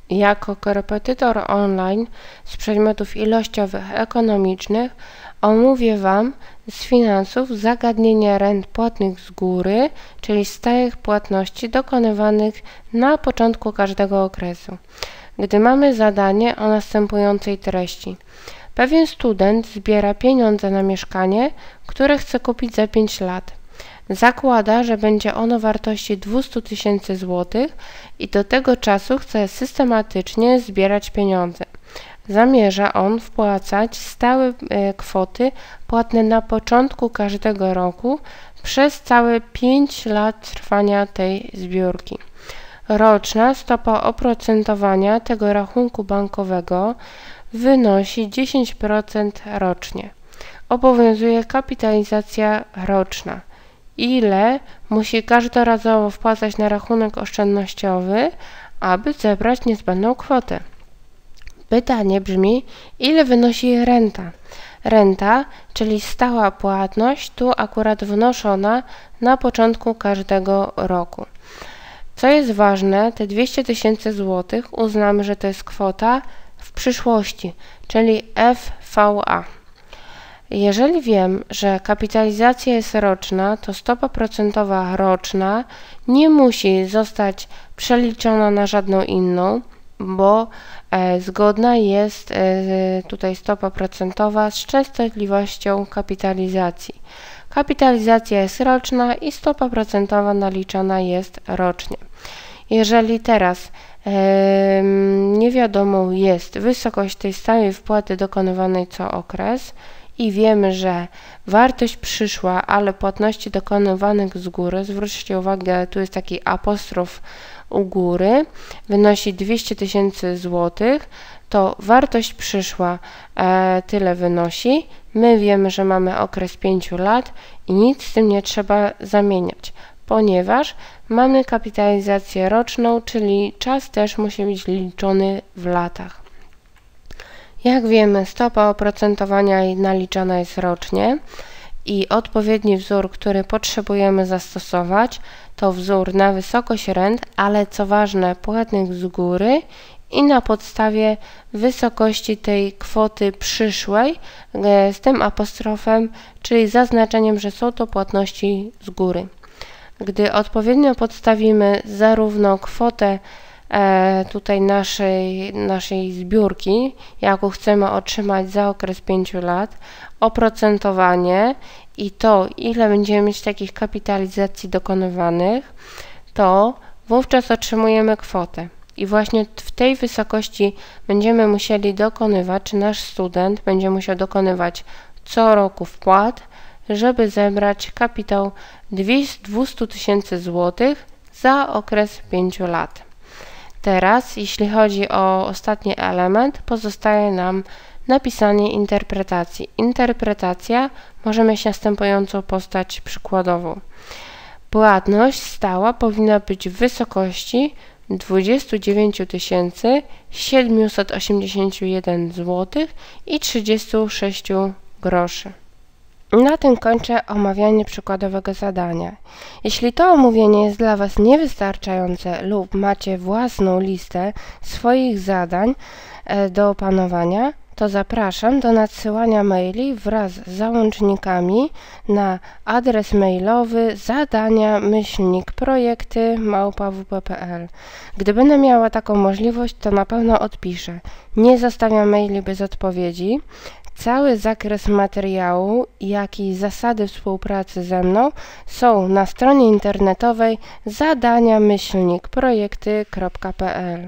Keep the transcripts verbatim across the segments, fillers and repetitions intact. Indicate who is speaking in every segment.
Speaker 1: Jako korepetytor online z przedmiotów ilościowych ekonomicznych omówię Wam z finansów zagadnienie rent płatnych z góry, czyli stałych płatności dokonywanych na początku każdego okresu. Gdy mamy zadanie o następującej treści. Pewien student zbiera pieniądze na mieszkanie, które chce kupić za pięć lat. Zakłada, że będzie ono wartości dwieście tysięcy złotych i do tego czasu chce systematycznie zbierać pieniądze. Zamierza on wpłacać stałe e, kwoty płatne na początku każdego roku przez całe pięć lat trwania tej zbiórki. Roczna stopa oprocentowania tego rachunku bankowego wynosi dziesięć procent rocznie. Obowiązuje kapitalizacja roczna. Ile musi każdorazowo wpłacać na rachunek oszczędnościowy, aby zebrać niezbędną kwotę? Pytanie brzmi, ile wynosi renta? Renta, czyli stała płatność, tu akurat wnoszona na początku każdego roku. Co jest ważne, te dwieście tysięcy złotych uznamy, że to jest kwota w przyszłości, czyli F V A. Jeżeli wiem, że kapitalizacja jest roczna, to stopa procentowa roczna nie musi zostać przeliczona na żadną inną, bo e, zgodna jest e, tutaj stopa procentowa z częstotliwością kapitalizacji. Kapitalizacja jest roczna i stopa procentowa naliczana jest rocznie. Jeżeli teraz e, niewiadomą jest wysokość tej stałej wpłaty dokonywanej co okres i wiemy, że wartość przyszła, ale płatności dokonywanych z góry, zwróćcie uwagę, tu jest taki apostrof u góry, wynosi dwieście tysięcy złotych, to wartość przyszła e, tyle wynosi. My wiemy, że mamy okres pięciu lat i nic z tym nie trzeba zamieniać, ponieważ mamy kapitalizację roczną, czyli czas też musi być liczony w latach. Jak wiemy, stopa oprocentowania naliczana jest rocznie i odpowiedni wzór, który potrzebujemy zastosować, to wzór na wysokość rent, ale co ważne, płatnych z góry i na podstawie wysokości tej kwoty przyszłej z tym apostrofem, czyli zaznaczeniem, że są to płatności z góry. Gdy odpowiednio podstawimy zarówno kwotę e, tutaj naszej, naszej zbiórki, jaką chcemy otrzymać za okres pięciu lat, oprocentowanie i to, ile będziemy mieć takich kapitalizacji dokonywanych, to wówczas otrzymujemy kwotę. I właśnie w tej wysokości będziemy musieli dokonywać, czy nasz student będzie musiał dokonywać co roku wpłat, żeby zebrać kapitał dwieście tysięcy złotych za okres pięciu lat. Teraz, jeśli chodzi o ostatni element, pozostaje nam napisanie interpretacji. Interpretacja może mieć następującą postać przykładową. Płatność stała powinna być w wysokości dwadzieścia dziewięć tysięcy siedemset osiemdziesiąt jeden złotych i trzydzieści sześć groszy. Na tym kończę omawianie przykładowego zadania. Jeśli to omówienie jest dla Was niewystarczające lub macie własną listę swoich zadań do opanowania, to zapraszam do nadsyłania maili wraz z załącznikami na adres mailowy zadania myślnik projekty małpa w p kropka p l. Gdy będę miała taką możliwość, to na pewno odpiszę. Nie zostawiam maili bez odpowiedzi. Cały zakres materiału, jak i zasady współpracy ze mną są na stronie internetowej zadania myślnik projekty kropka p l.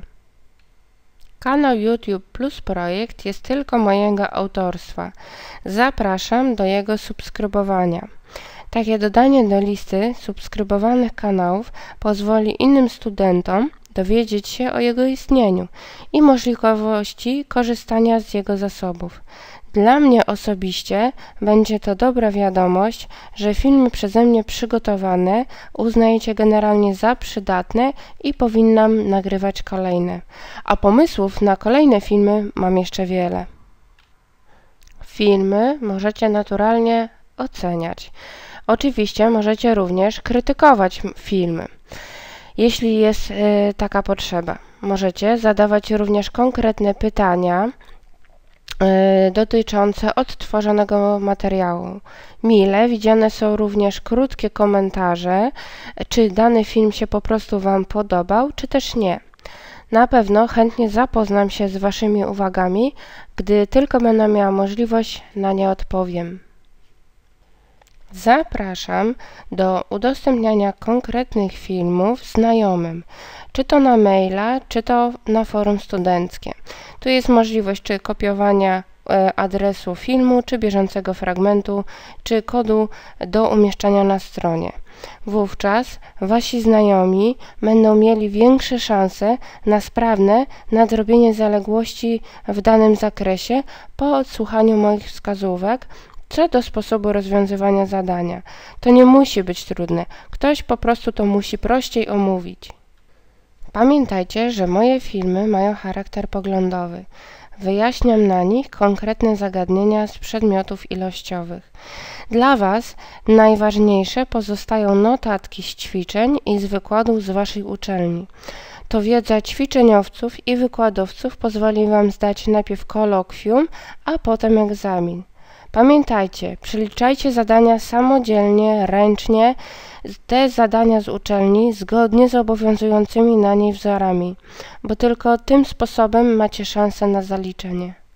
Speaker 1: Kanał YouTube Plus Projekt jest tylko mojego autorstwa. Zapraszam do jego subskrybowania. Takie dodanie do listy subskrybowanych kanałów pozwoli innym studentom dowiedzieć się o jego istnieniu i możliwości korzystania z jego zasobów. Dla mnie osobiście będzie to dobra wiadomość, że filmy przeze mnie przygotowane uznajecie generalnie za przydatne i powinnam nagrywać kolejne. A pomysłów na kolejne filmy mam jeszcze wiele. Filmy możecie naturalnie oceniać. Oczywiście możecie również krytykować filmy, jeśli jest y, taka potrzeba. Możecie zadawać również konkretne pytania y, dotyczące odtworzonego materiału. Mile widziane są również krótkie komentarze, czy dany film się po prostu Wam podobał, czy też nie. Na pewno chętnie zapoznam się z Waszymi uwagami, gdy tylko będę miała możliwość, na nie odpowiem. Zapraszam do udostępniania konkretnych filmów znajomym, czy to na maila, czy to na forum studenckie. Tu jest możliwość czy kopiowania e, adresu filmu, czy bieżącego fragmentu, czy kodu do umieszczania na stronie. Wówczas Wasi znajomi będą mieli większe szanse na sprawne nadrobienie zaległości w danym zakresie po odsłuchaniu moich wskazówek co do sposobu rozwiązywania zadania. To nie musi być trudne, ktoś po prostu to musi prościej omówić. Pamiętajcie, że moje filmy mają charakter poglądowy. Wyjaśniam na nich konkretne zagadnienia z przedmiotów ilościowych. Dla Was najważniejsze pozostają notatki z ćwiczeń i z wykładów z Waszej uczelni. To wiedza ćwiczeniowców i wykładowców pozwoli Wam zdać najpierw kolokwium, a potem egzamin. Pamiętajcie, przeliczajcie zadania samodzielnie, ręcznie, te zadania z uczelni zgodnie z obowiązującymi na niej wzorami, bo tylko tym sposobem macie szansę na zaliczenie.